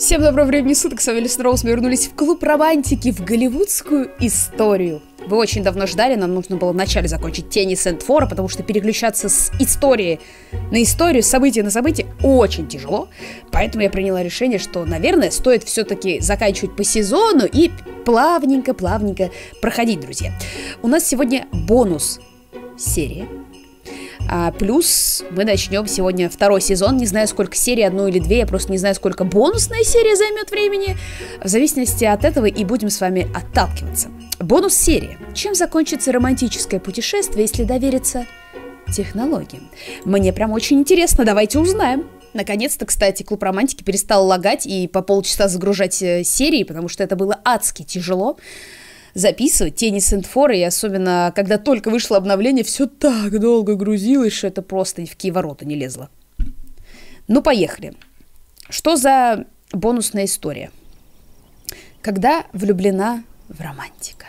Всем доброго времени суток, с вами Лис Роуз. Мы вернулись в клуб романтики, в голливудскую историю. Вы очень давно ждали, нам нужно было вначале закончить Тени Сент-Фора, потому что переключаться с истории на историю, с события на события очень тяжело. Поэтому я приняла решение, что, наверное, стоит все-таки заканчивать по сезону и плавненько-плавненько проходить, друзья. У нас сегодня бонус серия. Плюс мы начнем сегодня второй сезон. Не знаю, сколько серий, одну или две. Я просто не знаю, сколько бонусная серия займет времени. В зависимости от этого и будем с вами отталкиваться. Бонус серии. Чем закончится романтическое путешествие, если довериться технологиям? Мне прям очень интересно. Давайте узнаем. Наконец-то, кстати, клуб романтики перестал лагать и по полчаса загружать серии, потому что это было адски тяжело записывать Тени Сент-Фора, и особенно, когда только вышло обновление, все так долго грузилось, что это просто в кивороты не лезло. Ну, поехали. Что за бонусная история? Когда влюблена в романтика.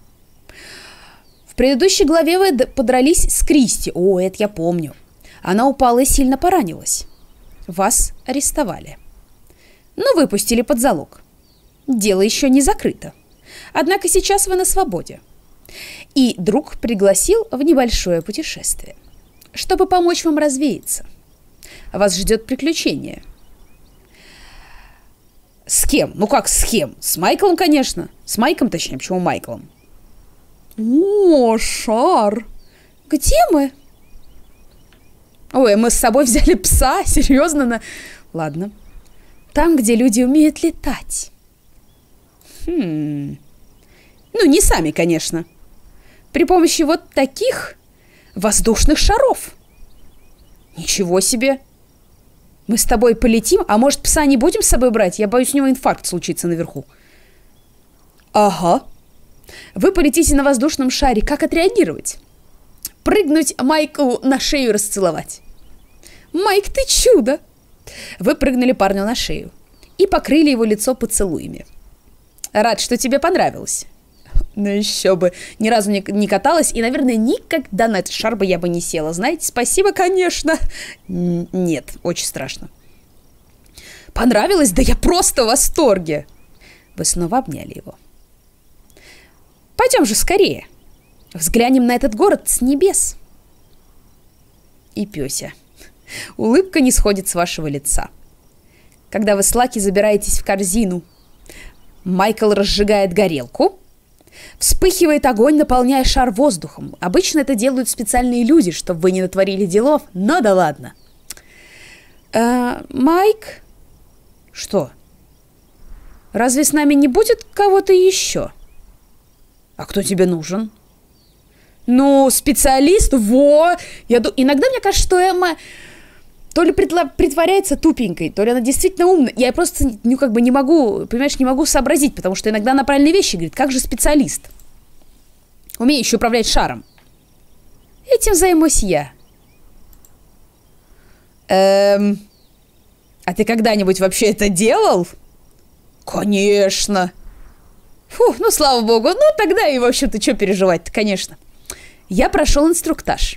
В предыдущей главе вы подрались с Кристи. О, это я помню. Она упала и сильно поранилась. Вас арестовали. Но выпустили под залог. Дело еще не закрыто. Однако сейчас вы на свободе. И друг пригласил в небольшое путешествие, чтобы помочь вам развеяться. Вас ждет приключение. С кем? Ну как с кем? С Майклом, конечно. С Майком, точнее. Почему Майклом? О, Шар! Где мы? Ой, мы с собой взяли пса? Серьезно? Ладно. Там, где люди умеют летать. Ну, не сами, конечно. При помощи вот таких воздушных шаров. Ничего себе. Мы с тобой полетим, а может, пса не будем с собой брать? Я боюсь, у него инфаркт случится наверху. Ага. Вы полетите на воздушном шаре. Как отреагировать? Прыгнуть Майку на шею и расцеловать. Майк, ты чудо. Вы прыгнули парню на шею и покрыли его лицо поцелуями. Рад, что тебе понравилось. Ну еще бы. Ни разу не каталась. И, наверное, никогда на этот шар бы я бы не села. Знаете, спасибо, конечно. Нет, очень страшно. Понравилось? Да я просто в восторге. Вы снова обняли его. Пойдем же скорее. Взглянем на этот город с небес. И Пёся. Улыбка не сходит с вашего лица. Когда вы с Лаки забираетесь в корзину, Майкл разжигает горелку. Вспыхивает огонь, наполняя шар воздухом. Обычно это делают специальные люди, чтобы вы не натворили делов, но да ладно. Майк? Что? Разве с нами не будет кого-то еще? А кто тебе нужен? Ну, специалист, во! Иногда мне кажется, что Эмма то ли притворяется тупенькой, то ли она действительно умная. Я просто, не могу, понимаешь, не могу сообразить, потому что иногда она правильные вещи говорит. Как же специалист, умеющий управлять шаром? Этим займусь я. А ты когда-нибудь вообще это делал? Конечно. Фух, ну, слава богу. Ну, тогда и, в общем-то, что переживать-то, конечно. Я прошел инструктаж.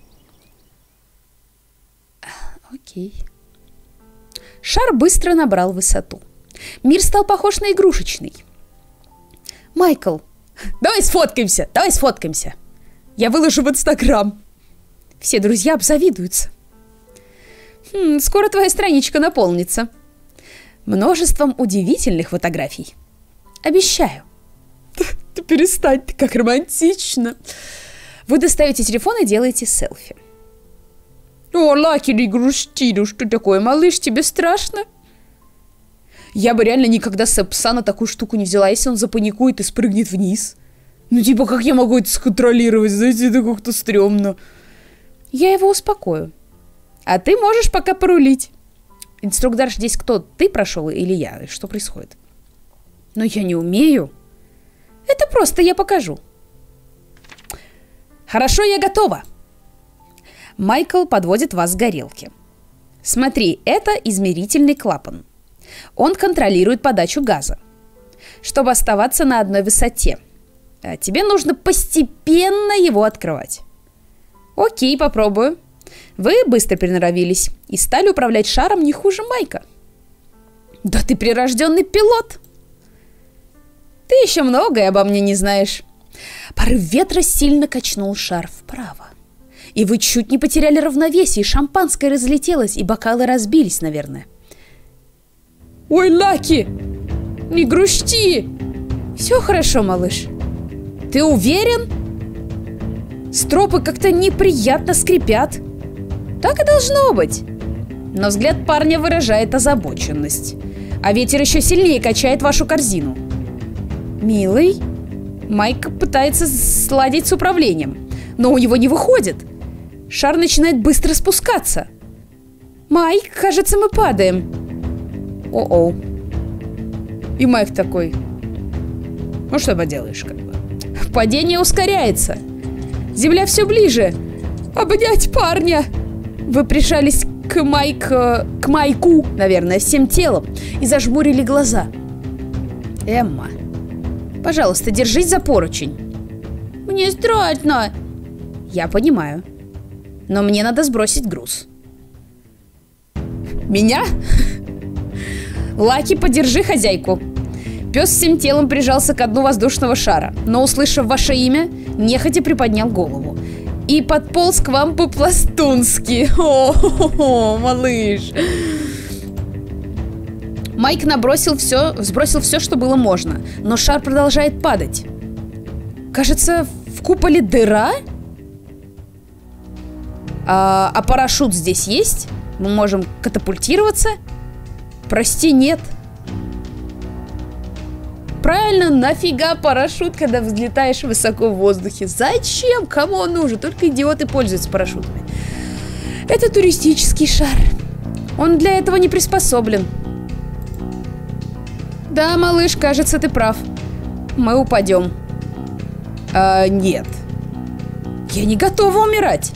Окей. Шар быстро набрал высоту. Мир стал похож на игрушечный. Майкл, давай сфоткаемся. Я выложу в Инстаграм. Все друзья обзавидуются. Скоро твоя страничка наполнится множеством удивительных фотографий. Обещаю. Ты перестань, ты как романтично. Вы достаете телефон и делаете селфи. О, Лаки, не грусти, ну что такое, малыш, тебе страшно? Я бы реально никогда с пса на такую штуку не взяла, если он запаникует и спрыгнет вниз. Ну, типа, как я могу это сконтролировать, знаете, это как-то стрёмно. Я его успокою. А ты можешь пока порулить. Инструктор здесь кто, ты прошел или я? Что происходит? Но я не умею. Это просто я покажу. Хорошо, я готова. Майкл подводит вас к горелке. Смотри, это измерительный клапан. Он контролирует подачу газа. Чтобы оставаться на одной высоте, тебе нужно постепенно его открывать. Окей, попробую. Вы быстро приноровились и стали управлять шаром не хуже Майка. Да ты прирожденный пилот. Ты еще многое обо мне не знаешь. Порыв ветра сильно качнул шар вправо. И вы чуть не потеряли равновесие, и шампанское разлетелось, и бокалы разбились, наверное. Ой, Лаки, не грусти. Все хорошо, малыш. Ты уверен? Стропы как-то неприятно скрипят. Так и должно быть. Но взгляд парня выражает озабоченность. А ветер еще сильнее качает вашу корзину. Милый, Майк пытается сладить с управлением, но у него не выходит. Шар начинает быстро спускаться. Майк, кажется, мы падаем. О-о. И Майк такой: ну что поделаешь, как бы. Падение ускоряется. Земля все ближе. Обнять парня. Вы прижались к Майку, наверное, всем телом и зажмурили глаза. Эмма, пожалуйста, держись за поручень. Мне страшно. Я понимаю. Но мне надо сбросить груз. Меня? Лаки, подержи хозяйку. Пес всем телом прижался к дну воздушного шара, но, услышав ваше имя, нехотя приподнял голову и подполз к вам по-пластунски. О, малыш. Майк сбросил все, что было можно, но шар продолжает падать. Кажется, в куполе дыра? А парашют здесь есть? Мы можем катапультироваться? Прости, нет. Правильно, нафига парашют, когда взлетаешь высоко в воздухе? Зачем? Кому он нужен? Только идиоты пользуются парашютами. Это туристический шар. Он для этого не приспособлен. Да, малыш, кажется, ты прав. Мы упадем. Нет. Я не готова умирать.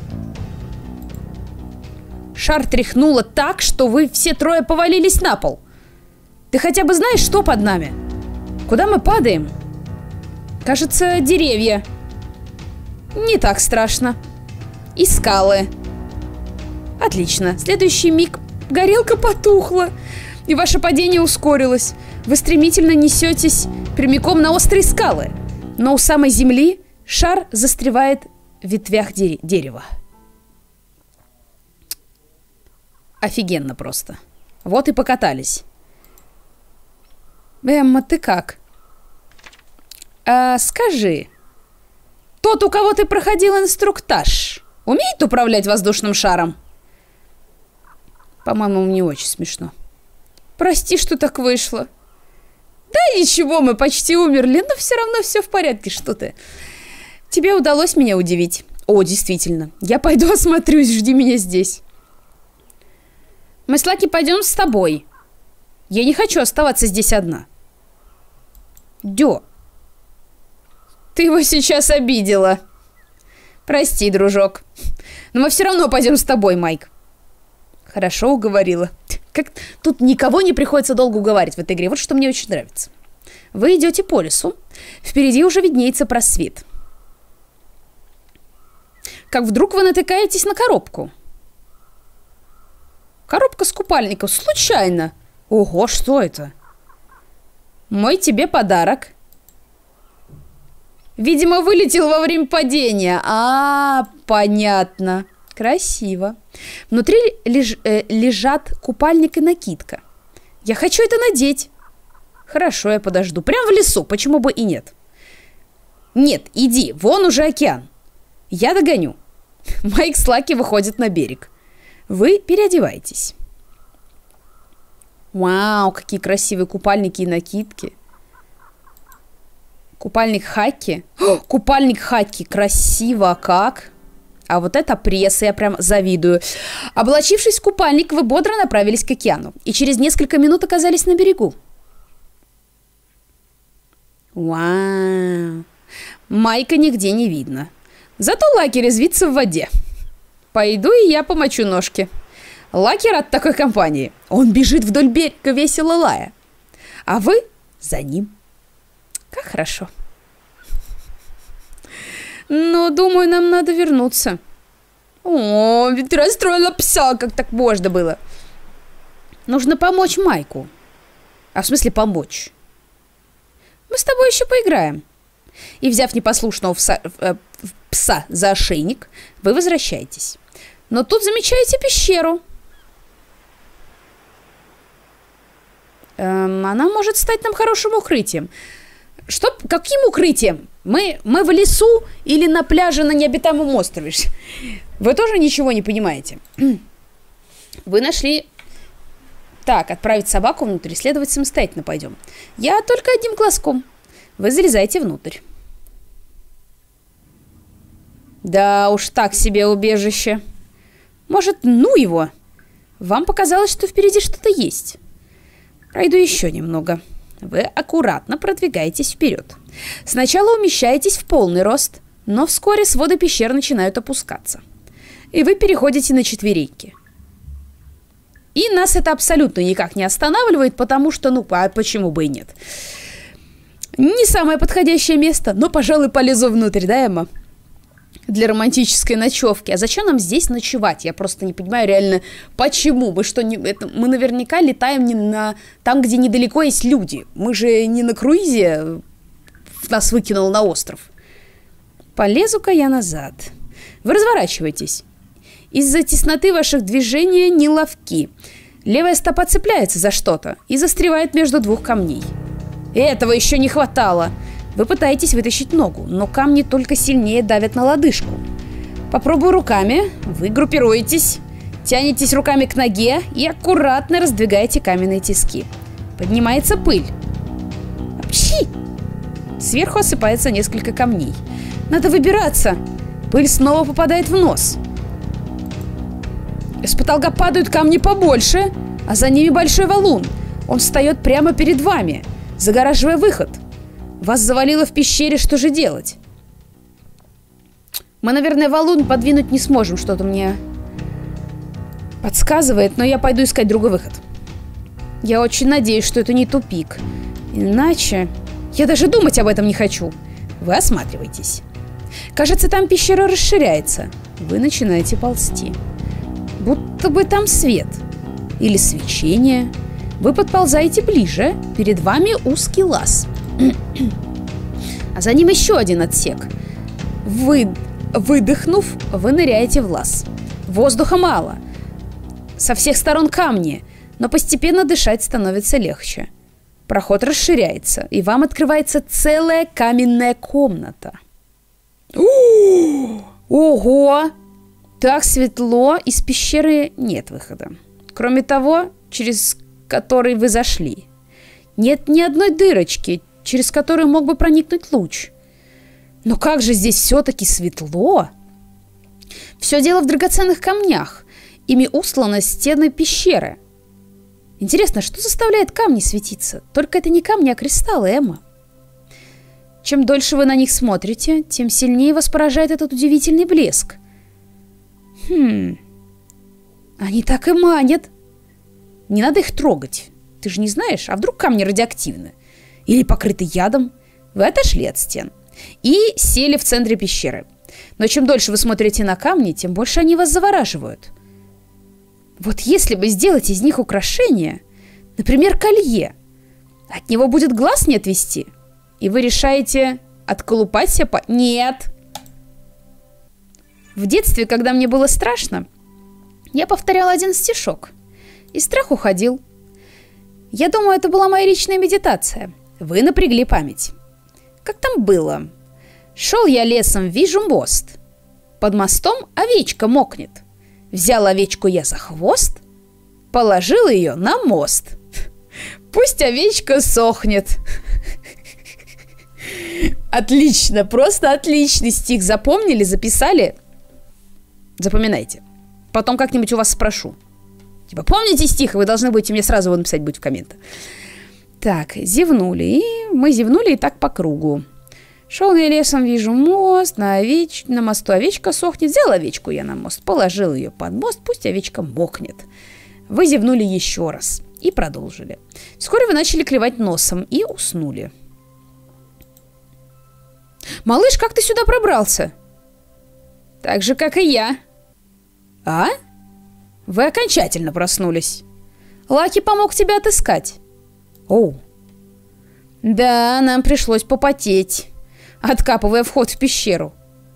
Шар тряхнуло так, что вы все трое повалились на пол. Ты хотя бы знаешь, что под нами? Куда мы падаем? Кажется, деревья. Не так страшно. И скалы. Отлично. Следующий миг горелка потухла, и ваше падение ускорилось. Вы стремительно несетесь прямиком на острые скалы, но у самой земли шар застревает в ветвях дерева. Офигенно просто. Вот и покатались. Эмма, ты как? Скажи, тот, у кого ты проходил инструктаж, умеет управлять воздушным шаром? По-моему, не очень смешно. Прости, что так вышло. Да ничего, мы почти умерли, но все равно все в порядке, что ты. Тебе удалось меня удивить. О, действительно. Я пойду осмотрюсь, жди меня здесь. Мы с Лаки пойдем с тобой. Я не хочу оставаться здесь одна. Дё. Ты его сейчас обидела. Прости, дружок. Но мы все равно пойдем с тобой, Майк. Хорошо, уговорила. Как тут никого не приходится долго уговаривать в этой игре. Вот что мне очень нравится. Вы идете по лесу. Впереди уже виднеется просвет. Как вдруг вы натыкаетесь на коробку. Коробка с купальником. Случайно. Ого, что это? Мой тебе подарок. Видимо, вылетел во время падения. Понятно. Красиво. Внутри лежат купальник и накидка. Я хочу это надеть. Хорошо, я подожду. Прям в лесу, почему бы и нет? Нет, иди, вон уже океан. Я догоню. Майк с Лаки выходят на берег. Вы переодеваетесь. Вау, какие красивые купальники и накидки. Купальник хаки. Купальник хаки, красиво как. А вот это пресс, я прям завидую. Облачившись в купальник, вы бодро направились к океану. И через несколько минут оказались на берегу. Вау. Майка нигде не видно. Зато Лаки резвится в воде. Пойду и я помочу ножки. Лаки рад такой компании. Он бежит вдоль берега, весело лая. А вы за ним. Как хорошо. Но, думаю, нам надо вернуться. О, ведь расстроила пса, как так можно было. Нужно помочь Майку. А в смысле помочь? Мы с тобой еще поиграем. И, взяв непослушного пса за ошейник, вы возвращаетесь. Но тут замечаете пещеру. Она может стать нам хорошим укрытием. Что? Каким укрытием? Мы в лесу или на пляже на необитаемом острове? Вы тоже ничего не понимаете. Вы нашли... Так, отправить собаку внутрь, исследовать самостоятельно пойдем. Я только одним глазком. Вы залезаете внутрь. Да уж, так себе убежище. Может, ну его? Вам показалось, что впереди что-то есть. Пройду еще немного. Вы аккуратно продвигаетесь вперед. Сначала умещаетесь в полный рост, но вскоре своды пещер начинают опускаться. И вы переходите на четвереньки. И нас это абсолютно никак не останавливает, потому что, ну, а почему бы и нет? Не самое подходящее место, но, пожалуй, полезу внутрь, да, Эмма? Для романтической ночевки. А зачем нам здесь ночевать? Я просто не понимаю реально, почему. Мы наверняка летаем не на там, где недалеко есть люди. Мы же не на круизе нас выкинул на остров. Полезу-ка я назад. Вы разворачиваетесь. Из-за тесноты ваших движений неловки. Левая стопа цепляется за что-то и застревает между двух камней. Этого еще не хватало. Вы пытаетесь вытащить ногу, но камни только сильнее давят на лодыжку. Попробую руками. Вы группируетесь, тянетесь руками к ноге и аккуратно раздвигаете каменные тиски. Поднимается пыль. Апчи! Сверху осыпается несколько камней. Надо выбираться. Пыль снова попадает в нос. С потолка падают камни побольше, а за ними большой валун. Он встает прямо перед вами, загораживая выход. Вас завалило в пещере, что же делать? Мы, наверное, валун подвинуть не сможем, что-то мне подсказывает, но я пойду искать другой выход. Я очень надеюсь, что это не тупик. Иначе... Я даже думать об этом не хочу. Вы осматриваетесь. Кажется, там пещера расширяется. Вы начинаете ползти. Будто бы там свет. Или свечение. Вы подползаете ближе. Перед вами узкий лаз. А за ним еще один отсек. Выдохнув, вы ныряете в лаз. Воздуха мало. Со всех сторон камни. Но постепенно дышать становится легче. Проход расширяется, и вам открывается целая каменная комната. Ого! Так светло, из пещеры нет выхода. Кроме того, через который вы зашли. Нет ни одной дырочки, через которую мог бы проникнуть луч. Но как же здесь все-таки светло? Все дело в драгоценных камнях. Ими устланы стены пещеры. Интересно, что заставляет камни светиться? Только это не камни, а кристаллы, Эмма. Чем дольше вы на них смотрите, тем сильнее вас поражает этот удивительный блеск. Они так и манят. Не надо их трогать. Ты же не знаешь, а вдруг камни радиоактивны? Или покрыты ядом? Вы отошли от стен и сели в центре пещеры. Но чем дольше вы смотрите на камни, тем больше они вас завораживают. Вот если бы сделать из них украшение, например, колье, от него будет глаз не отвести, и вы решаете отколупать себе Нет! В детстве, когда мне было страшно, я повторяла один стишок, и страх уходил. Я думаю, это была моя личная медитация. Вы напрягли память. Как там было? Шел я лесом, вижу мост. Под мостом овечка мокнет. Взял овечку я за хвост, положил ее на мост. Пусть овечка сохнет. Отлично, просто отличный стих. Запомнили, записали? Запоминайте. Потом как-нибудь у вас спрошу. Типа, помните стих? Вы должны будете мне сразу его написать, будет в комментах. Так, зевнули. И мы зевнули и так по кругу. Шел я лесом, вижу мост, на мосту овечка сохнет. Взял овечку я на мост, положил ее под мост, пусть овечка мокнет. Вы зевнули еще раз и продолжили. Вскоре вы начали клевать носом и уснули. Малыш, как ты сюда пробрался? Так же, как и я. А? Вы окончательно проснулись. Лаки помог тебя отыскать. Оу. Да, нам пришлось попотеть, откапывая вход в пещеру.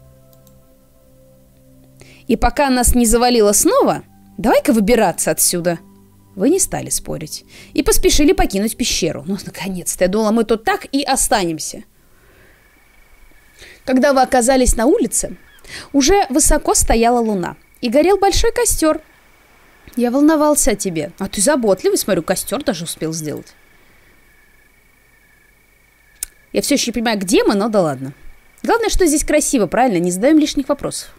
И пока нас не завалило снова, давай-ка выбираться отсюда. Вы не стали спорить и поспешили покинуть пещеру. Ну, наконец-то, я думала, мы тут так и останемся. Когда вы оказались на улице, уже высоко стояла луна и горел большой костер. Я волновался о тебе. А ты заботливый, смотрю, костер даже успел сделать. Я все еще не понимаю, где мы, но да ладно. Главное, что здесь красиво, правильно? Не задаем лишних вопросов.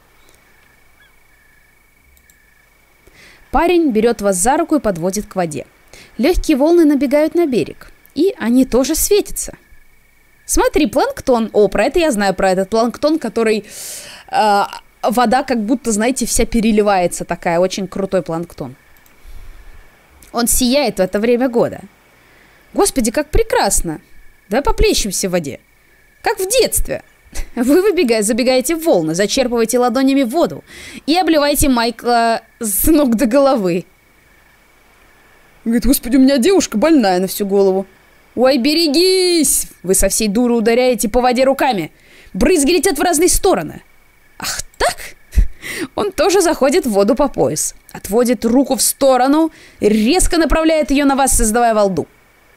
Парень берет вас за руку и подводит к воде. Легкие волны набегают на берег, и они тоже светятся. Смотри, планктон. О, про это я знаю, про этот планктон, который... вода как будто, знаете, вся переливается, такая, очень крутой планктон. Он сияет в это время года. Господи, как прекрасно. Давай поплещемся в воде. Как в детстве. Вы забегаете в волны, зачерпываете ладонями воду и обливаете Майкла с ног до головы. Говорит, господи, у меня девушка больная на всю голову. Ой, берегись! Вы со всей дуры ударяете по воде руками. Брызги летят в разные стороны. Ах так? Он тоже заходит в воду по пояс. Отводит руку в сторону, резко направляет ее на вас, создавая волну.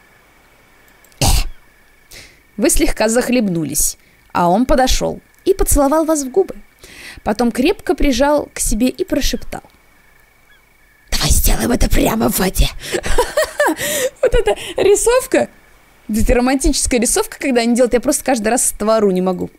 Вы слегка захлебнулись. А он подошел и поцеловал вас в губы. Потом крепко прижал к себе и прошептал. Давай сделаем это прямо в воде. Вот эта рисовка, это романтическая рисовка, когда они делают, я просто каждый раз створу не могу.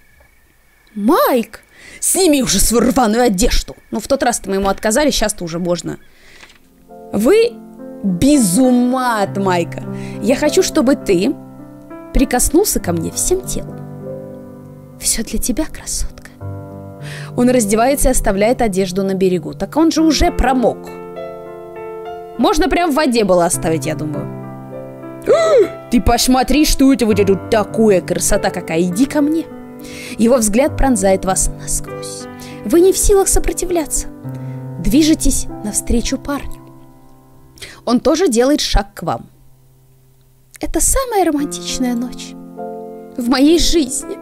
Майк, сними уже свою рваную одежду. Ну, в тот раз-то мы ему отказали, сейчас-то уже можно. Вы без ума от Майка. Я хочу, чтобы ты прикоснулся ко мне всем телом. Все для тебя, красотка. Он раздевается и оставляет одежду на берегу. Так он же уже промок. Можно прям в воде было оставить, я думаю. Ты посмотри, что у тебя тут такое, красота какая. Иди ко мне. Его взгляд пронзает вас насквозь. Вы не в силах сопротивляться. Движетесь навстречу парню. Он тоже делает шаг к вам. Это самая романтичная ночь в моей жизни.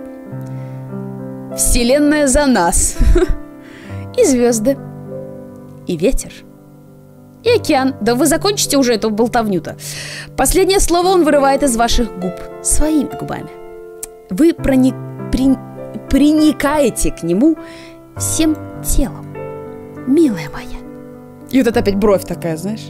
Вселенная за нас. И звезды. И ветер. И океан. Да вы закончите уже эту болтовню-то. Последнее слово он вырывает из ваших губ. Своими губами. Вы приникаете к нему всем телом. Милая моя. И вот это опять бровь такая, знаешь.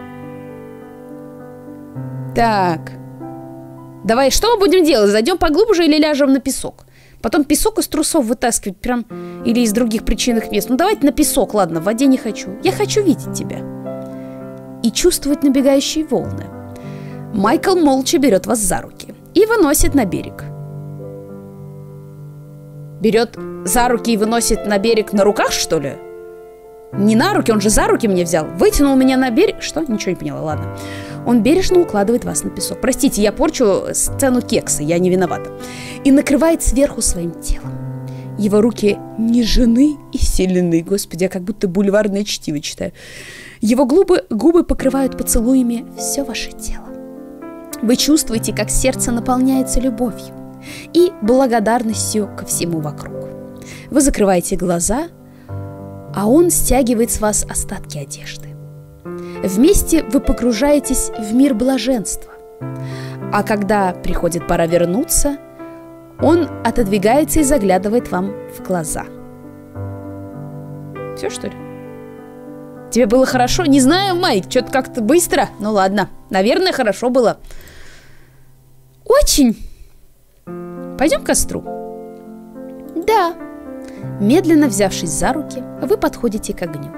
Так. Давай, что мы будем делать? Зайдем поглубже или ляжем на песок? Потом песок из трусов вытаскивать прям или из других причинных мест. Ну давайте на песок, ладно, в воде не хочу. Я хочу видеть тебя. И чувствовать набегающие волны. Майкл молча берет вас за руки и выносит на берег. Берет за руки и выносит на берег на руках, что ли? Не на руки, он же за руки меня взял. Вытянул меня на берег. Что? Ничего не поняла, ладно. Он бережно укладывает вас на песок. Простите, я порчу сцену кекса, я не виновата. И накрывает сверху своим телом. Его руки нежны и сильны. Господи, я как будто бульварное чтиво читаю. Его губы покрывают поцелуями все ваше тело. Вы чувствуете, как сердце наполняется любовью и благодарностью ко всему вокруг. Вы закрываете глаза, а он стягивает с вас остатки одежды. Вместе вы погружаетесь в мир блаженства. А когда приходит пора вернуться, он отодвигается и заглядывает вам в глаза. Все, что ли? Тебе было хорошо? Не знаю, Майк, что-то как-то быстро. Ну ладно, наверное, хорошо было. Очень. Пойдем к костру? Да. Медленно взявшись за руки, вы подходите к огню.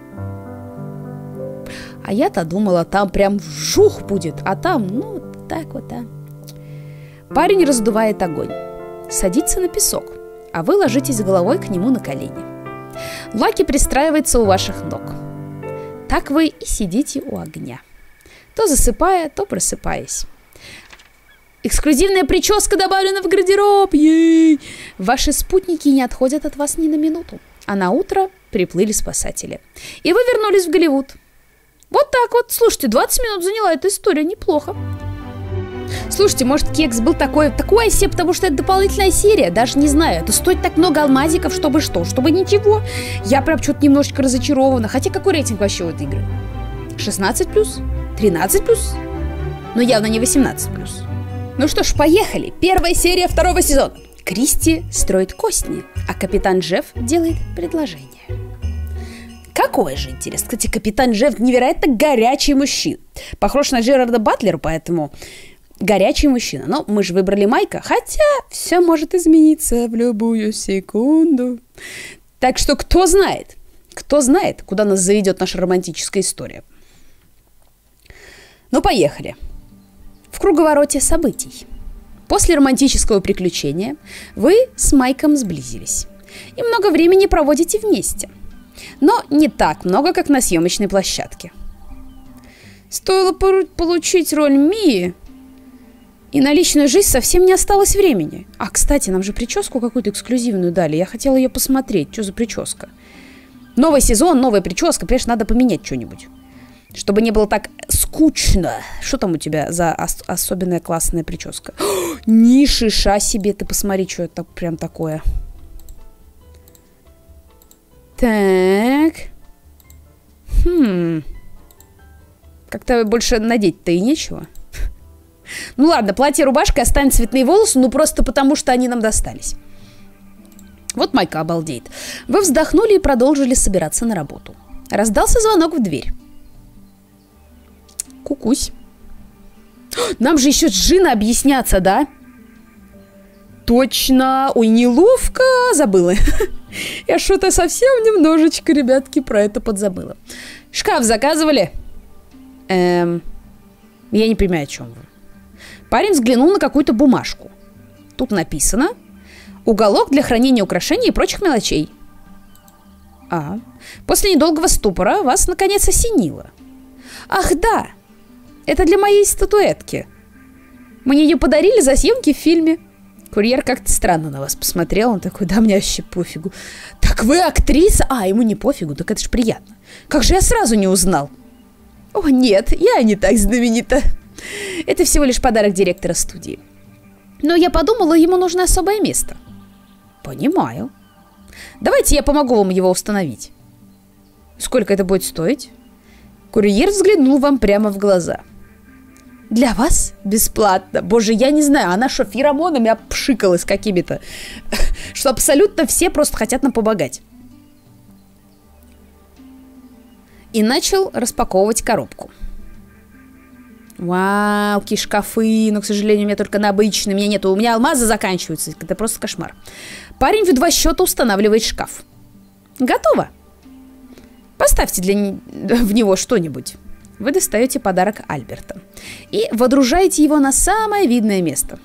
А я-то думала, там прям вжух будет, а там, ну, так вот, да. Парень раздувает огонь, садится на песок, а вы ложитесь головой к нему на колени. Лаки пристраивается у ваших ног. Так вы и сидите у огня, то засыпая, то просыпаясь. Эксклюзивная прическа добавлена в гардероб. Ей! Ваши спутники не отходят от вас ни на минуту. А на утро приплыли спасатели. И вы вернулись в Голливуд. Вот так вот. Слушайте, 20 минут заняла эта история. Неплохо. Слушайте, может, кекс был такой себе, потому что это дополнительная серия. Даже не знаю. Это стоит так много алмазиков, чтобы что? Чтобы ничего. Я прям что-то немножечко разочарована. Хотя какой рейтинг вообще у этой игры? 16+? 13+? Но явно не 18+. Ну что ж, поехали. Первая серия второго сезона. Кристи строит костни, а капитан Джефф делает предложение. Какое же интересно. Кстати, капитан Джефф невероятно горячий мужчина. Похож на Джерарда Батлера, поэтому горячий мужчина. Но мы же выбрали Майка, хотя все может измениться в любую секунду. Так что кто знает, куда нас заведет наша романтическая история. Ну, поехали. В круговороте событий. После романтического приключения вы с Майком сблизились и много времени проводите вместе. Но не так много, как на съемочной площадке. Стоило получить роль Мии, и на личную жизнь совсем не осталось времени. А, кстати, нам же прическу какую-то эксклюзивную дали. Я хотела ее посмотреть. Что за прическа? Новый сезон, новая прическа. Конечно, надо поменять что-нибудь. Чтобы не было так скучно. Что там у тебя за особенная классная прическа? Ни шиша себе, ты посмотри, что это прям такое. Так. Как-то больше надеть-то и нечего. Ну ладно, платье, рубашка, оставим цветные волосы, ну просто потому, что они нам достались. Вот Майка обалдеет. Вы вздохнули и продолжили собираться на работу. Раздался звонок в дверь. Кукусь. Нам же еще с Джиной объясняться, да? Точно. Ой, неловко. Забыла. Я что-то совсем немножечко, ребятки, про это подзабыла. Шкаф заказывали? Я не понимаю, о чем вы. Парень взглянул на какую-то бумажку. Тут написано: уголок для хранения украшений и прочих мелочей. После недолгого ступора вас наконец осенило. Ах, да! Это для моей статуэтки. Мне ее подарили за съемки в фильме. Курьер как-то странно на вас посмотрел. Он такой: да мне вообще пофигу. Так вы актриса? Ему не пофигу, так это ж приятно. Как же я сразу не узнал? О, нет, я не так знаменита. Это всего лишь подарок директора студии. Но я подумала, ему нужно особое место. Понимаю. Давайте я помогу вам его установить. Сколько это будет стоить? Курьер взглянул вам прямо в глаза. Для вас бесплатно. Боже, я не знаю, она что, феромонами обшикалась какими-то, что абсолютно все просто хотят нам помогать. И начал распаковывать коробку. Вау, какие шкафы. Но, к сожалению, у меня только на обычные. У меня нету, у меня алмазы заканчиваются. Это просто кошмар. Парень в 2 счета устанавливает шкаф. Готово. Поставьте в него что-нибудь. Вы достаете подарок Альберта и водружаете его на самое видное место.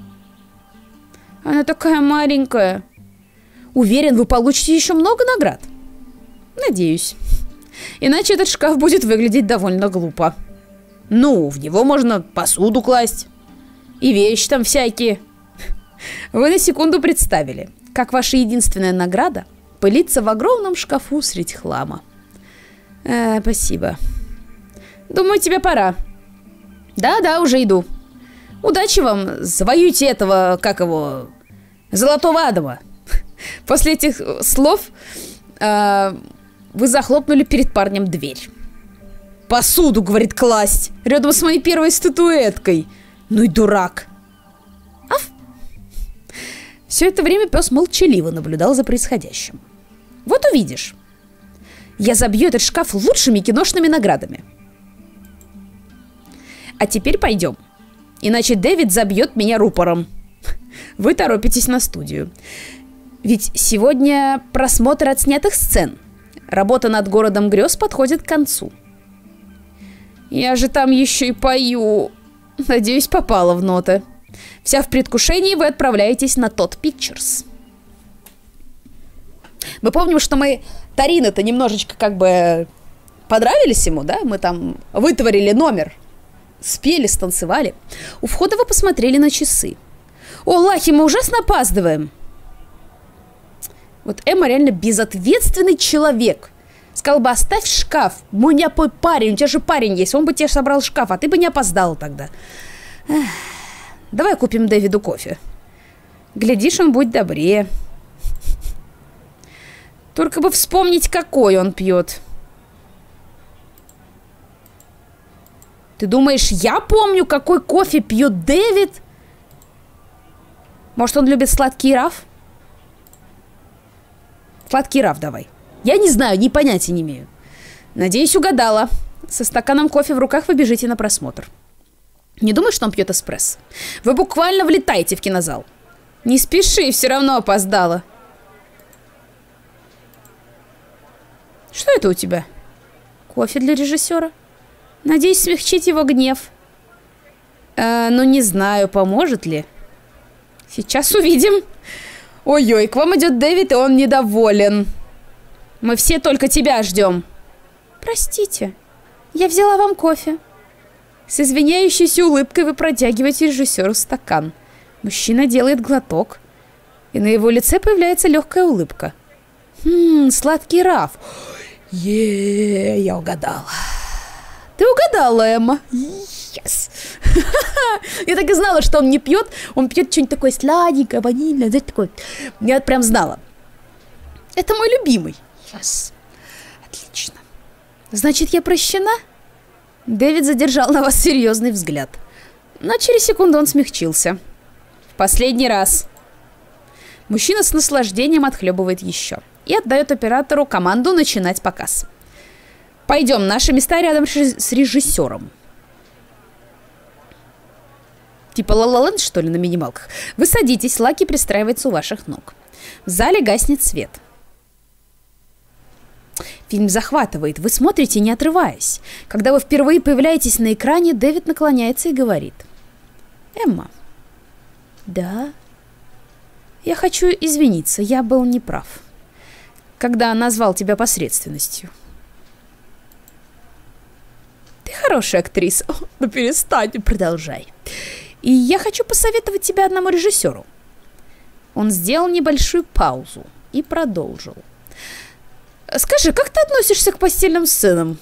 Она такая маленькая. Уверен, вы получите еще много наград. Надеюсь. Иначе этот шкаф будет выглядеть довольно глупо. Ну, в него можно посуду класть. И вещи там всякие. Вы на секунду представили, как ваша единственная награда пылится в огромном шкафу средь хлама. Спасибо. Думаю, тебе пора. Да, уже иду. Удачи вам, завоюйте этого, как его, Золотого Адама. После этих слов вы захлопнули перед парнем дверь. Посуду, говорит, класть рядом с моей первой статуэткой. Ну и дурак. Все это время пес молчаливо наблюдал за происходящим. Вот увидишь. Я забью этот шкаф лучшими киношными наградами. А теперь пойдем. Иначе Дэвид забьет меня рупором. Вы торопитесь на студию. Ведь сегодня просмотр отснятых сцен. Работа над городом грез подходит к концу. Я же там еще и пою. Надеюсь, попала в ноты. Вся в предвкушении вы отправляетесь на Todd Pictures. Мы помним, что мы Торино-то немножечко как бы понравились ему, да? Мы там вытворили номер. Спели, станцевали. У входа вы посмотрели на часы. О, лахи, мы ужасно опаздываем. Вот Эмма реально безответственный человек. Сказал бы, оставь шкаф. Мой не парень, у тебя же парень есть, он бы тебе собрал шкаф, а ты бы не опоздал тогда. Эх. Давай купим Дэвиду кофе. Глядишь, он будет добрее. Только бы вспомнить, какой он пьет. Ты думаешь, я помню, какой кофе пьет Дэвид? Может, он любит сладкий раф? Сладкий раф давай. Я не знаю, ни понятия не имею. Надеюсь, угадала. Со стаканом кофе в руках вы бежите на просмотр. Не думай, что он пьет эспрессо. Вы буквально влетаете в кинозал. Не спеши, все равно опоздала. Что это у тебя? Кофе для режиссера? Надеюсь, смягчить его гнев. Ну, не знаю, поможет ли. Сейчас увидим. Ой-ой, к вам идет Дэвид, и он недоволен. Мы все только тебя ждем. Простите, я взяла вам кофе. С извиняющейся улыбкой вы протягиваете режиссеру стакан. Мужчина делает глоток, и на его лице появляется легкая улыбка. Сладкий раф. Я угадала. Ты угадала, Эмма. Yes. Я так и знала, что он не пьет. Он пьет что-нибудь такое сладенькое, ванильное, знаете, такое. Я прям знала. Это мой любимый. Yes. Отлично. Значит, я прощена? Дэвид задержал на вас серьезный взгляд. Но через секунду он смягчился. В последний раз. Мужчина с наслаждением отхлебывает еще. И отдает оператору команду начинать показ. Пойдем, наши места рядом с режиссером. Типа ла-ла-ленд, что ли, на минималках. Вы садитесь, Лаки пристраивается у ваших ног. В зале гаснет свет. Фильм захватывает. Вы смотрите, не отрываясь. Когда вы впервые появляетесь на экране, Дэвид наклоняется и говорит. Эмма. Да? Я хочу извиниться, я был неправ. Когда назвал тебя посредственностью. Ты хорошая актриса. Ну перестань, продолжай. И я хочу посоветовать тебя одному режиссеру. Он сделал небольшую паузу и продолжил. Скажи, как ты относишься к постельным сценам?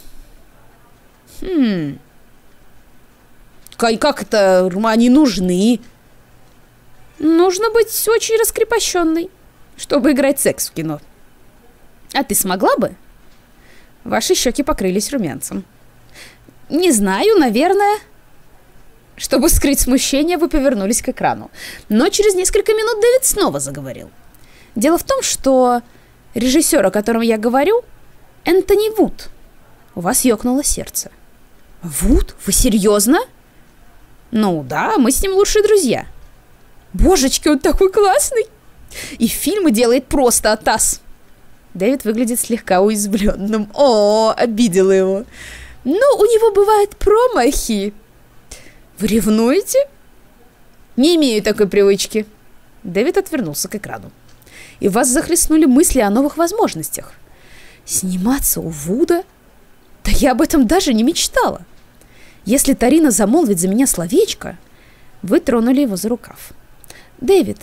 Как это? Они нужны. Нужно быть очень раскрепощенной, чтобы играть секс в кино. А ты смогла бы? Ваши щеки покрылись румянцем. Не знаю, наверное. Чтобы скрыть смущение, вы повернулись к экрану. Но через несколько минут Дэвид снова заговорил. Дело в том, что режиссер, о котором я говорю, Энтони Вуд. У вас ёкнуло сердце. Вуд? Вы серьезно? Ну да, мы с ним лучшие друзья. Божечки, он такой классный. И фильмы делает просто атас. Дэвид выглядит слегка уязвленным. О, обидела его. Ну, у него бывают промахи. Вы ревнуете? Не имею такой привычки. Дэвид отвернулся к экрану. И вас захлестнули мысли о новых возможностях. Сниматься у Вуда? Да я об этом даже не мечтала. Если Тарина замолвит за меня словечко... Вы тронули его за рукав. Дэвид,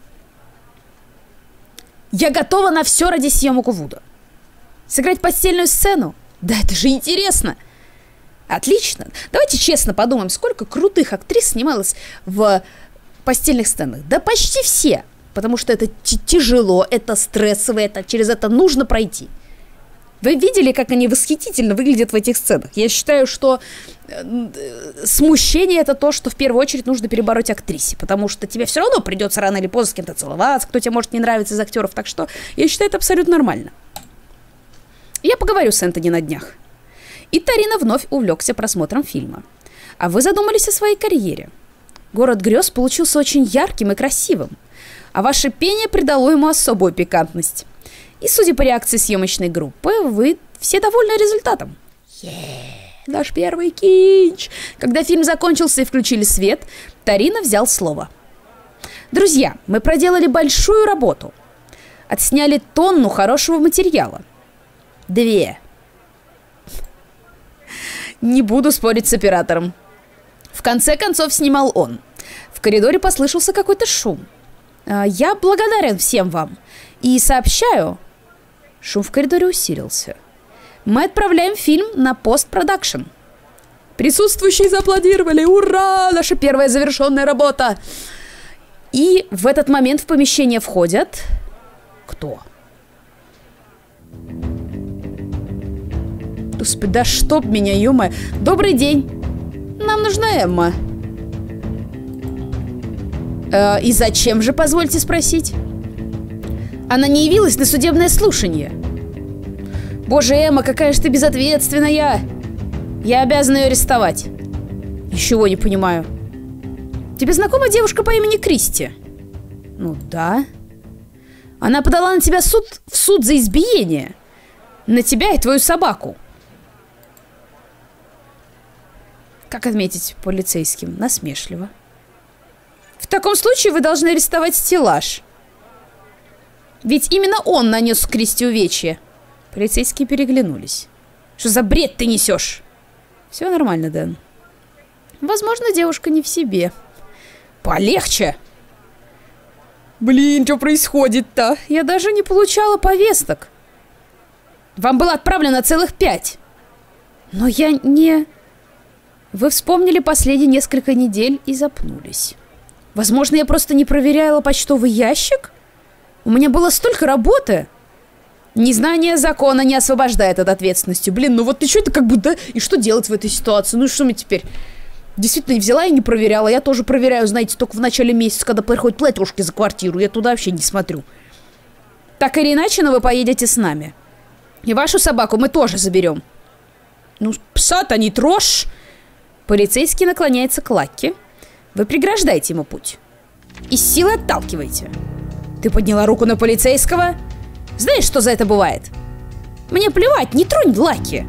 я готова на все ради съемок у Вуда. Сыграть постельную сцену? Да это же интересно. Отлично. Давайте честно подумаем, сколько крутых актрис снималось в постельных сценах. Да почти все. Потому что это тяжело, это стрессово, через это нужно пройти. Вы видели, как они восхитительно выглядят в этих сценах? Я считаю, что смущение – это то, что в первую очередь нужно перебороть актрисе. Потому что тебе все равно придется рано или поздно с кем-то целоваться, кто тебе может не нравиться из актеров. Так что я считаю, это абсолютно нормально. Я поговорю с Энтони на днях. И Тарина вновь увлекся просмотром фильма. А вы задумались о своей карьере. «Город грез» получился очень ярким и красивым. А ваше пение придало ему особую пикантность. И, судя по реакции съемочной группы, вы все довольны результатом. Наш первый кинч! Когда фильм закончился и включили свет, Тарина взял слово. Друзья, мы проделали большую работу. Отсняли тонну хорошего материала. 2. Не буду спорить с оператором. В конце концов снимал он. В коридоре послышался какой-то шум. Я благодарен всем вам. И сообщаю... Шум в коридоре усилился. мы отправляем фильм на постпродакшн. Присутствующие зааплодировали. Ура! Наша первая завершенная работа. И в этот момент в помещение входят... Кто? Господи, да чтоб меня, ё-моё. Добрый день. Нам нужна Эмма. И зачем же, позвольте спросить? Она не явилась на судебное слушание. Боже, Эмма, какая же ты безответственная. Я обязана ее арестовать. Ничего не понимаю. Тебе знакома девушка по имени Кристи? Ну да. Она подала на тебя в суд за избиение. На тебя и твою собаку. Как отметить полицейским? Насмешливо. В таком случае вы должны арестовать стеллаж. Ведь именно он нанес Кристи увечья. Полицейские переглянулись. Что за бред ты несешь? Все нормально, Дэн. Возможно, девушка не в себе. Полегче. Блин, что происходит-то? Я даже не получала повесток. Вам было отправлено целых 5. Но я не... Вы вспомнили последние несколько недель и запнулись. Возможно, я просто не проверяла почтовый ящик? У меня было столько работы. Незнание закона не освобождает от ответственности. Блин, ну вот ты что это как будто... И что делать в этой ситуации? Ну и что мне теперь? Действительно, взяла и не проверяла. Я тоже проверяю, знаете, только в начале месяца, когда приходят платежки за квартиру. Я туда вообще не смотрю. Так или иначе, но вы поедете с нами. И вашу собаку мы тоже заберем. Ну, пса-то не трожь. Полицейский наклоняется к Лаки. Вы преграждаете ему путь. И с силой отталкиваете. Ты подняла руку на полицейского? Знаешь, что за это бывает? Мне плевать, не тронь Лаки.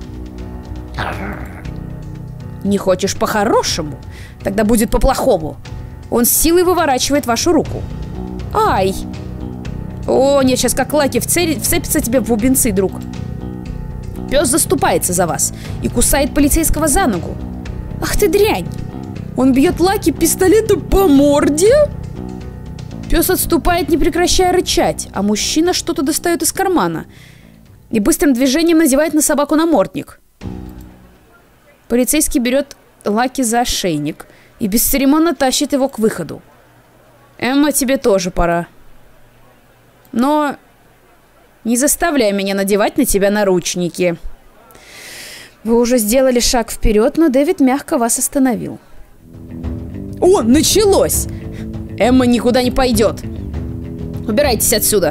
Не хочешь по-хорошему? Тогда будет по-плохому. Он с силой выворачивает вашу руку. Ай! О, нет, сейчас как Лаки вцепится тебе в бубенцы, друг. Пес заступается за вас и кусает полицейского за ногу. Ах ты дрянь! Он бьет Лаки пистолетом по морде? Пес отступает, не прекращая рычать, а мужчина что-то достает из кармана и быстрым движением надевает на собаку намордник. Полицейский берет Лаки за ошейник и бесцеремонно тащит его к выходу. Эмма, тебе тоже пора. Но не заставляй меня надевать на тебя наручники. Вы уже сделали шаг вперед, но Дэвид мягко вас остановил. О, началось! Эмма никуда не пойдет. Убирайтесь отсюда.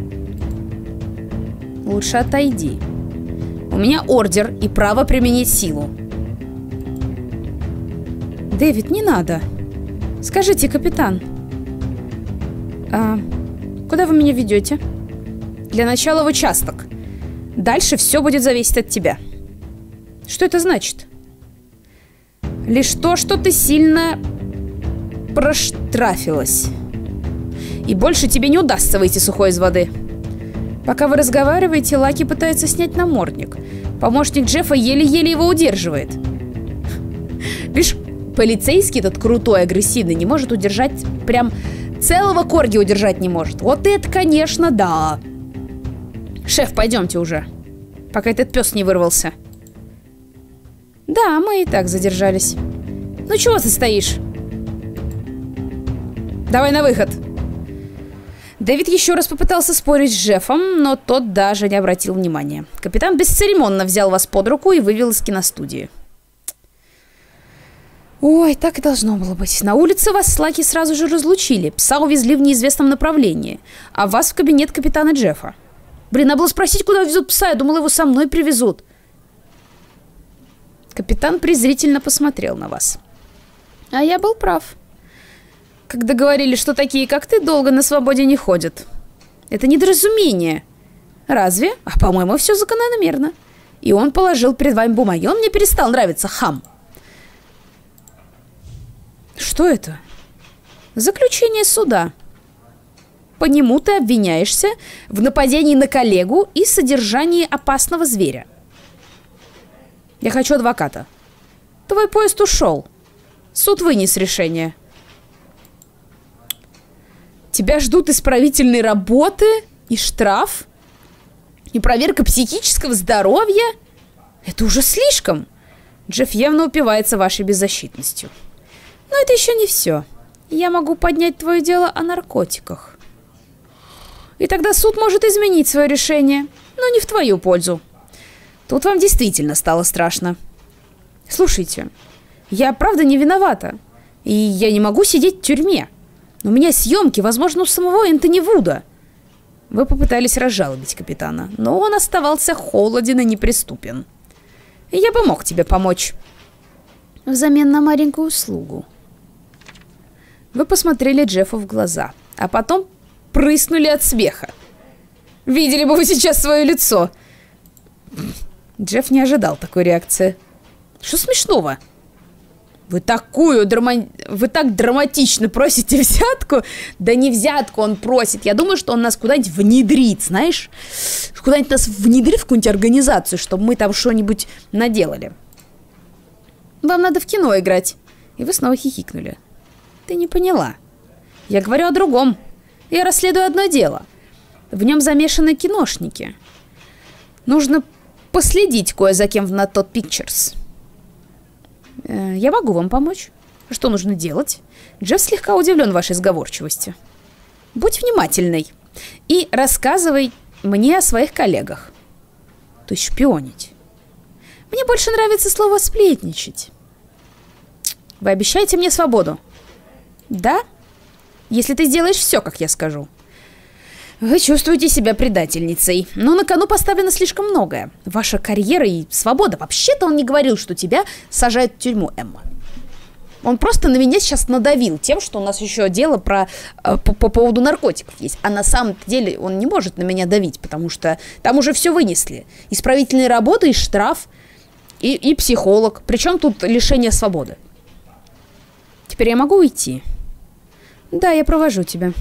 Лучше отойди. У меня ордер и право применить силу. Дэвид, не надо. Скажите, капитан, куда вы меня ведете? Для начала в участок. Дальше все будет зависеть от тебя. Что это значит? Лишь то, что ты сильно проштрафилась. И больше тебе не удастся выйти сухой из воды. Пока вы разговариваете, Лаки пытается снять намордник. Помощник Джеффа еле-еле его удерживает. Видишь, полицейский этот крутой, агрессивный не может удержать, прям целого корги удержать не может. Вот это, конечно, да. Шеф, пойдемте уже, пока этот пес не вырвался. Да, мы и так задержались. Ну чего ты стоишь? Давай на выход. Дэвид еще раз попытался спорить с Джеффом, но тот даже не обратил внимания. Капитан бесцеремонно взял вас под руку и вывел из киностудии. Ой, так и должно было быть. На улице вас с Лаки сразу же разлучили. Пса увезли в неизвестном направлении. А вас в кабинет капитана Джеффа. Блин, надо было спросить, куда везут пса. Я думала, его со мной привезут. Капитан презрительно посмотрел на вас. А я был прав. Когда говорили, что такие, как ты, долго на свободе не ходят. Это недоразумение. Разве? А по-моему, все закономерно. И он положил перед вами бумаги. Он мне перестал нравиться, хам. Что это? Заключение суда. По нему ты обвиняешься в нападении на коллегу и содержании опасного зверя. Я хочу адвоката. Твой поезд ушел. Суд вынес решение. Тебя ждут исправительные работы и штраф, и проверка психического здоровья. Это уже слишком. Джефф явно упивается вашей беззащитностью. Но это еще не все. Я могу поднять твое дело о наркотиках. И тогда суд может изменить свое решение, но не в твою пользу. Тут вам действительно стало страшно. Слушайте, я правда не виновата. И я не могу сидеть в тюрьме. У меня съемки, возможно, у самого Энтони Вуда. Вы попытались разжалобить капитана, но он оставался холоден и неприступен. Я бы мог тебе помочь. Взамен на маленькую услугу. Вы посмотрели Джеффу в глаза, а потом прыснули от смеха. Видели бы вы сейчас свое лицо. Джефф не ожидал такой реакции. Что смешного? Вы так драматично просите взятку? Да не взятку он просит. Я думаю, что он нас куда-нибудь внедрит, знаешь? Куда-нибудь нас внедрит в какую-нибудь организацию, чтобы мы там что-нибудь наделали. Вам надо в кино играть. И вы снова хихикнули. Ты не поняла. Я говорю о другом. Я расследую одно дело. В нем замешаны киношники. Нужно последить кое за кем в Not Pictures. Я могу вам помочь. Что нужно делать? Джефф слегка удивлен вашей сговорчивости. Будь внимательной и рассказывай мне о своих коллегах. То есть шпионить. Мне больше нравится слово «сплетничать». Вы обещаете мне свободу? Да? Если ты сделаешь все, как я скажу. Вы чувствуете себя предательницей. Но на кону поставлено слишком многое. Ваша карьера и свобода. Вообще-то он не говорил, что тебя сажают в тюрьму, Эмма. Он просто на меня сейчас надавил тем, что у нас еще дело по поводу наркотиков есть. А на самом деле он не может на меня давить, потому что там уже все вынесли. Исправительные работы, и штраф, и психолог. Причем тут лишение свободы. Теперь я могу уйти? Да, я провожу тебя.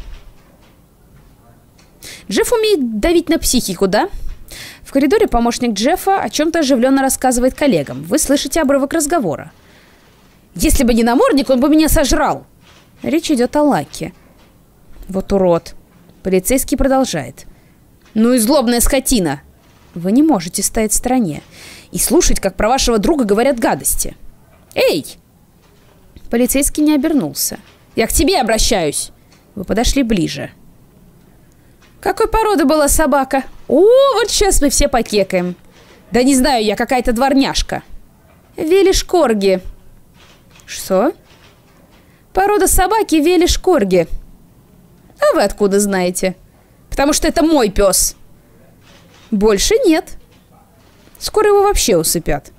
Джефф умеет давить на психику, да? В коридоре помощник Джеффа о чем-то оживленно рассказывает коллегам. Вы слышите обрывок разговора. Если бы не намордник, он бы меня сожрал. Речь идет о Лаке. Вот урод. Полицейский продолжает. Ну и злобная скотина. Вы не можете стоять в стороне и слушать, как про вашего друга говорят гадости. Эй! Полицейский не обернулся. Я к тебе обращаюсь. Вы подошли ближе. Какой породы была собака? О, вот сейчас мы все покекаем. Да не знаю, я какая-то дворняжка. Велиш-корги. Что? Порода собаки Велиш-корги. А вы откуда знаете? Потому что это мой пес. Больше нет. Скоро его вообще усыпят.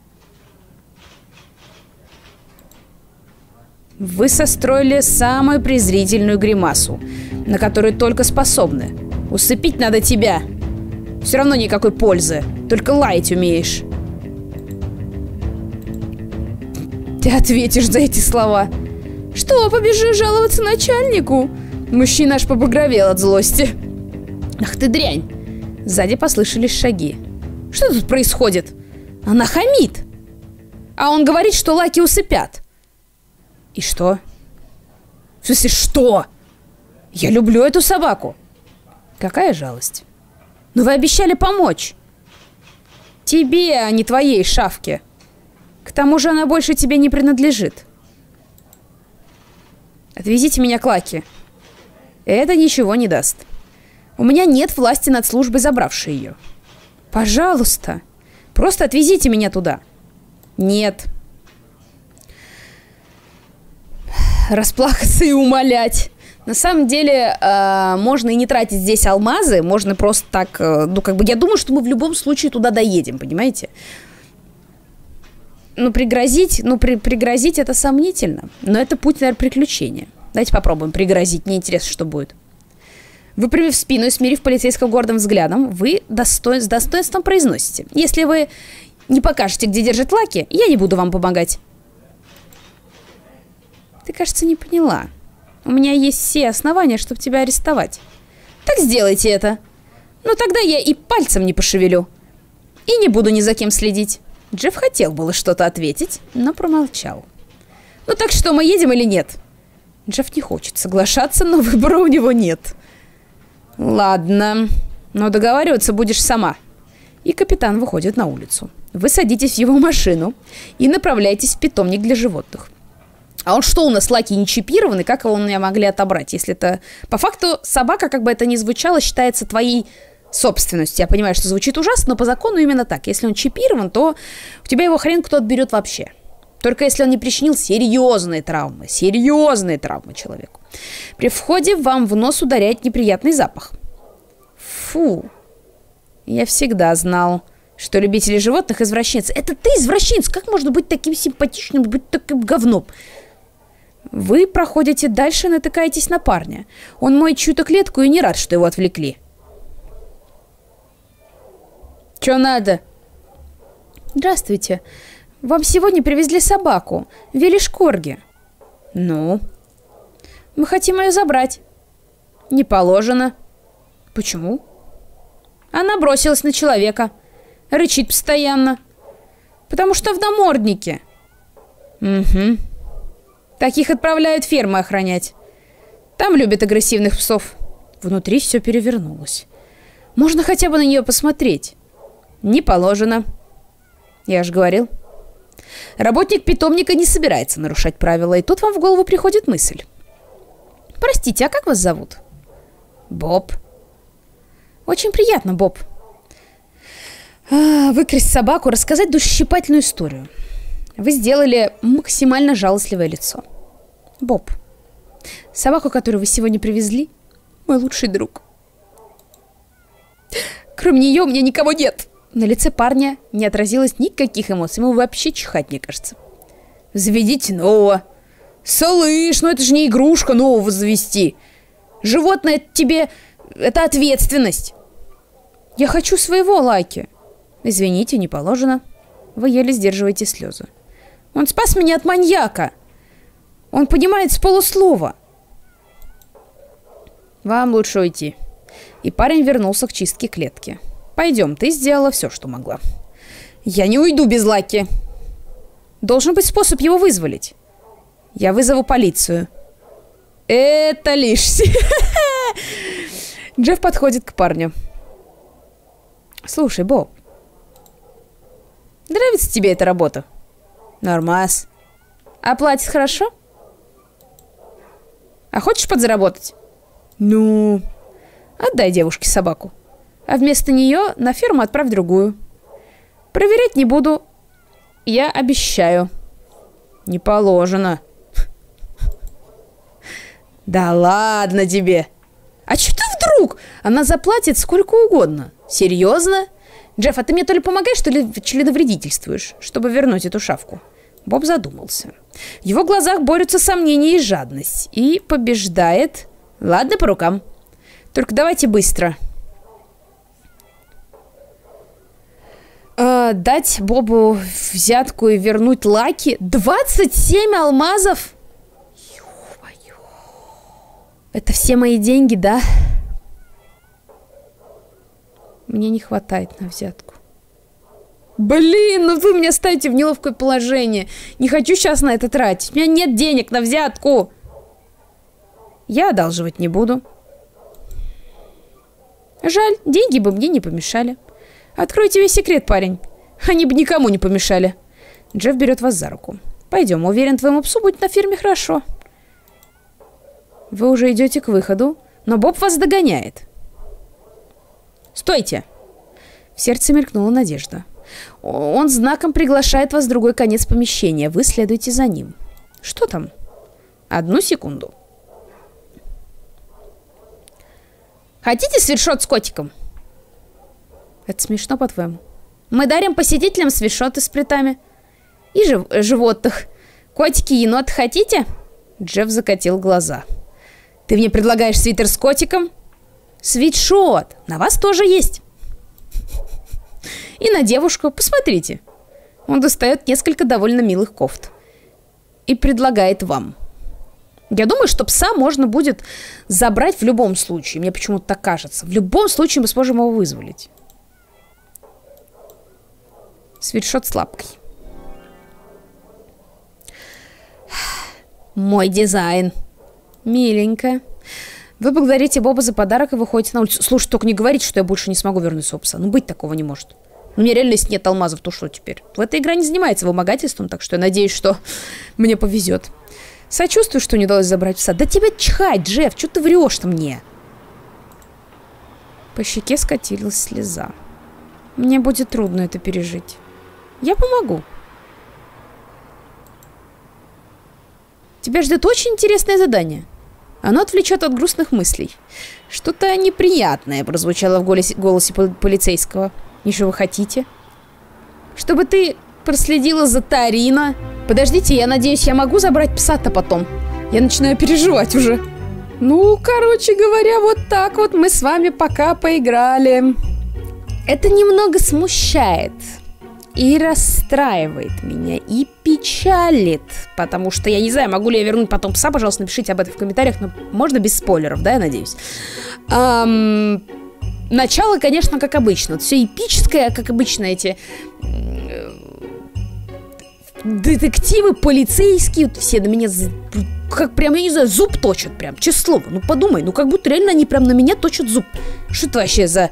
Вы состроили самую презрительную гримасу, на которую только способны. Усыпить надо тебя. Все равно никакой пользы. Только лаять умеешь. Ты ответишь за эти слова. Что, побежишь жаловаться начальнику? Мужчина аж побагровел от злости. Ах ты дрянь. Сзади послышались шаги. Что тут происходит? Она хамит. А он говорит, что Лаки усыпят. И что? В смысле, что? Я люблю эту собаку. Какая жалость. Но вы обещали помочь. Тебе, а не твоей шавке. К тому же она больше тебе не принадлежит. Отвезите меня к Лаке. Это ничего не даст. У меня нет власти над службой, забравшей ее. Пожалуйста. Просто отвезите меня туда. Нет. Расплакаться и умолять. На самом деле, можно и не тратить здесь алмазы, можно просто так, я думаю, что мы в любом случае туда доедем, понимаете? Пригрозить это сомнительно, но это путь, наверное, приключения. Давайте попробуем пригрозить, мне интересно, что будет. Выпрямив спину и смирив полицейского гордым взглядом, вы с достоинством произносите: если вы не покажете, где держит Лаки, я не буду вам помогать. Ты, кажется, не поняла. У меня есть все основания, чтобы тебя арестовать. Так сделайте это. Но тогда я и пальцем не пошевелю. И не буду ни за кем следить. Джефф хотел было что-то ответить, но промолчал. Ну так что, мы едем или нет? Джефф не хочет соглашаться, но выбора у него нет. Ладно, но договариваться будешь сама. И капитан выходит на улицу. Вы садитесь в его машину и направляетесь в питомник для животных. А он что, у нас Лаки не чипированный? Как его у меня могли отобрать? Если это... По факту собака, как бы это ни звучало, считается твоей собственностью. Я понимаю, что звучит ужасно, но по закону именно так. Если он чипирован, то у тебя его хрен кто отберет вообще. Только если он не причинил серьезные травмы человеку. При входе вам в нос ударяет неприятный запах. Фу. Я всегда знал, что любители животных извращенцы. Это ты извращенец? Как можно быть таким симпатичным, быть таким говном? Вы проходите дальше, натыкаетесь на парня. Он моет чью-то клетку и не рад, что его отвлекли. Чё надо? Здравствуйте. Вам сегодня привезли собаку. Велиш-корги. Ну? Мы хотим ее забрать. Не положено. Почему? Она бросилась на человека. Рычит постоянно. Потому что в наморднике. Угу. Таких отправляют фермы охранять. Там любят агрессивных псов. Внутри все перевернулось. Можно хотя бы на нее посмотреть. Не положено. Я же говорил. Работник питомника не собирается нарушать правила, и тут вам в голову приходит мысль. Простите, а как вас зовут? Боб. Очень приятно, Боб. Выкрасть собаку, рассказать душещипательную историю. Вы сделали максимально жалостливое лицо. Боб, собаку, которую вы сегодня привезли, мой лучший друг. Кроме нее у меня никого нет. На лице парня не отразилось никаких эмоций. Ему вообще чихать, мне кажется. Заведите нового. Слышь, ну это же не игрушка нового завести. Животное тебе... Это ответственность. Я хочу своего, Лаки. Извините, не положено. Вы еле сдерживаете слезы. Он спас меня от маньяка. Он понимает с полуслова. Вам лучше уйти. И парень вернулся к чистке клетки. Пойдем, ты сделала все, что могла. Я не уйду без Лаки. Должен быть способ его вызволить. Я вызову полицию. Это лишь... Джефф подходит к парню. Слушай, Боб, нравится тебе эта работа? Нормас. А платит хорошо? А хочешь подзаработать? Ну, отдай девушке собаку. А вместо нее на ферму отправь другую. Проверять не буду. Я обещаю. Не положено. Да ладно тебе. А что ты вдруг? Она заплатит сколько угодно. Серьезно? Джефф, а ты мне то ли помогаешь, то ли членовредительствуешь, чтобы вернуть эту шавку? Боб задумался. В его глазах борются сомнения и жадность. И побеждает... Ладно, по рукам. Только давайте быстро. Дать Бобу взятку и вернуть Лаки? 27 алмазов? Ё-моё. Это все мои деньги, да? Мне не хватает на взятку. Блин, ну вы меня ставите в неловкое положение. Не хочу сейчас на это тратить. У меня нет денег на взятку. Я одалживать не буду. Жаль, деньги бы мне не помешали. Открою тебе секрет, парень. Они бы никому не помешали. Джефф берет вас за руку. Пойдем, уверен, твоему псу будет на ферме хорошо. Вы уже идете к выходу, но Боб вас догоняет. Стойте! В сердце мелькнула надежда. Он знаком приглашает вас в другой конец помещения. Вы следуете за ним. Что там? Одну секунду. Хотите свитшот с котиком? Это смешно, по-твоему? Мы дарим посетителям свитшоты с цветами. И животных. Котики и енот хотите? Джефф закатил глаза. Ты мне предлагаешь свитер с котиком? Свитшот. На вас тоже есть. И на девушку. Посмотрите. Он достает несколько довольно милых кофт. И предлагает вам. Я думаю, что пса можно будет забрать в любом случае. Мне почему-то так кажется. В любом случае мы сможем его вызволить. Свитшот с лапкой. Мой дизайн. Миленько. Вы благодарите Боба за подарок и выходите на улицу. Слушай, только не говорите, что я больше не смогу вернуть своего пса. Ну, быть такого не может. У меня реально, если нет алмазов, то что теперь? В этой игра не занимается вымогательством, так что я надеюсь, что мне повезет. Сочувствую, что не удалось забрать пса. Да тебе чхать, Джефф, что ты врешь-то мне? По щеке скатилась слеза. Мне будет трудно это пережить. Я помогу. Тебя ждет очень интересное задание. Оно отвлечет от грустных мыслей. Что-то неприятное прозвучало в голосе полицейского. И что вы хотите? Чтобы ты проследила за Тарино. Подождите, я надеюсь, я могу забрать пса-то потом. Я начинаю переживать уже. Ну, короче говоря, вот так вот мы с вами пока поиграли. Это немного смущает. И расстраивает меня, и печалит. Потому что я не знаю, могу ли я вернуть потом пса. Пожалуйста, напишите об этом в комментариях. Но можно без спойлеров, да, я надеюсь. Начало, конечно, как обычно. Вот все эпическое, как обычно, эти детективы, полицейские. Вот все на меня, как прям, я не знаю, зуб точат прям. Честное слово, ну подумай. Ну как будто реально они прям на меня точат зуб. Что это вообще за...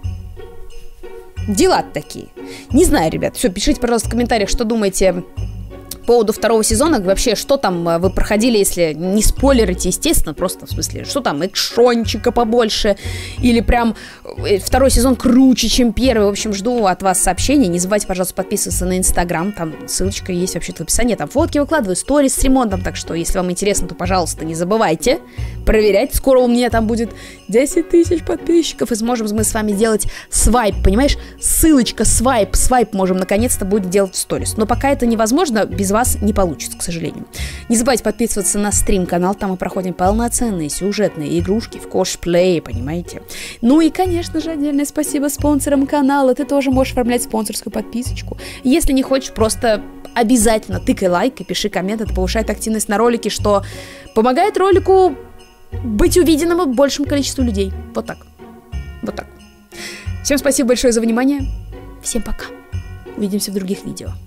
дела такие. Не знаю, ребят. Все, пишите, пожалуйста, в комментариях, что думаете по поводу второго сезона. Вообще, что там вы проходили, если не спойлерите, естественно, просто в смысле, что там, экшончика побольше, или прям второй сезон круче, чем первый. В общем, жду от вас сообщений. Не забывайте, пожалуйста, подписываться на Инстаграм. Там ссылочка есть вообще в описании. Там фотки выкладываю, сторис с ремонтом. Так что, если вам интересно, то, пожалуйста, не забывайте проверять. Скоро у меня там будет 10 тысяч подписчиков, и сможем мы с вами делать свайп, понимаешь? Ссылочка, свайп можем наконец-то будет делать в сторис. Но пока это невозможно, без вас не получится, к сожалению. Не забывайте подписываться на стрим-канал, там мы проходим полноценные сюжетные игрушки в кошплее, понимаете? Ну и, конечно же, отдельное спасибо спонсорам канала. Ты тоже можешь оформлять спонсорскую подписочку. Если не хочешь, просто обязательно тыкай лайк и пиши коммент. Это повышает активность на ролике, что помогает ролику быть увиденным большим количеством людей. Вот так. Вот так. Всем спасибо большое за внимание. Всем пока. Увидимся в других видео.